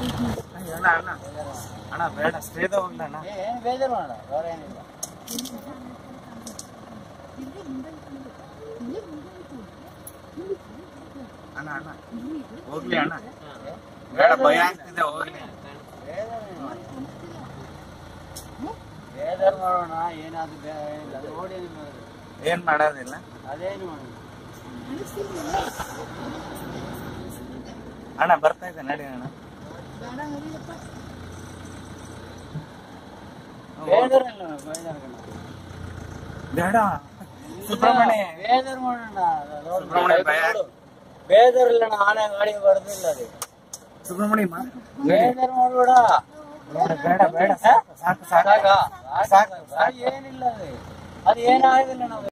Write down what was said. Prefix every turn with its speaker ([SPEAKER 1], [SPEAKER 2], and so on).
[SPEAKER 1] ಅಣ್ಣ ಅಣ್ಣ ಅಣ್ಣ ಬೇಡ ಸ್ಟೇದ ಹೋಗ್ಲ ಅಣ್ಣ.
[SPEAKER 2] ಏನು ಬೇಜಾರು ಮಾಡ ಬೇರೆ ಏನಿಲ್ಲ.
[SPEAKER 1] ಅಣ್ಣ ಅಣ್ಣ ಹೋಗ್ಲಿ ಅಣ್ಣ ಬೇಡ ಭಯ ಆಗ್ತಿದೆ ಹೋಗ್ಲಿ.
[SPEAKER 2] ಬೇಜಾರು ಮಾಡೋಣ ಏನಾದ್ರು ಏನಿಲ್ಲ ನೋಡಿ
[SPEAKER 1] ಏನ್ ಮಾಡೋದಿಲ್ಲ
[SPEAKER 2] ಅದೇನು ಮಾಡೋಣ.
[SPEAKER 1] ಅಣ್ಣ ಬರ್ತಾ ಇದೆ ನಡಿ ಅಣ್ಣ.
[SPEAKER 2] ಬೇಜಾರಿಲ್ಲ
[SPEAKER 1] ಬೇಡ ಸುಬ್ರಹ್ಮಣ್ಯ
[SPEAKER 2] ಬೇಜಾರು ಮಾಡೋಣ.
[SPEAKER 1] ಸುಬ್ರಹ್ಮಣ್ಯ ಭಯ
[SPEAKER 2] ಬೇಜಾರಿಲ್ಲ ಆನೆ ಗಾಡಿ ಬರ್ದಿಲ್ಲ ಅದು.
[SPEAKER 1] ಸುಬ್ರಹ್ಮಣ್ಯ
[SPEAKER 2] ಬೇಜಾರು ಮಾಡ್ಬೇಡ.
[SPEAKER 1] ಬೇಡ ಬೇಡ ಸಾಕು ಸಾಕು
[SPEAKER 2] ಏನಿಲ್ಲ ಅದು ಏನಾಗಿಲ್ಲ ನಾವು